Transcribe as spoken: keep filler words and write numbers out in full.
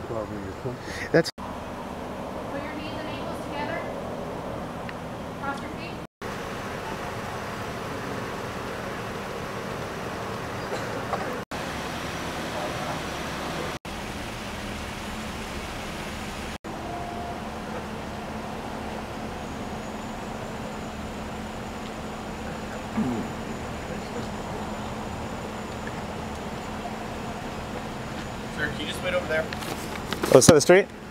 That's. Put your knees and ankles together. Cross your feet. Sir, can you just wait over there? Oh, so the street?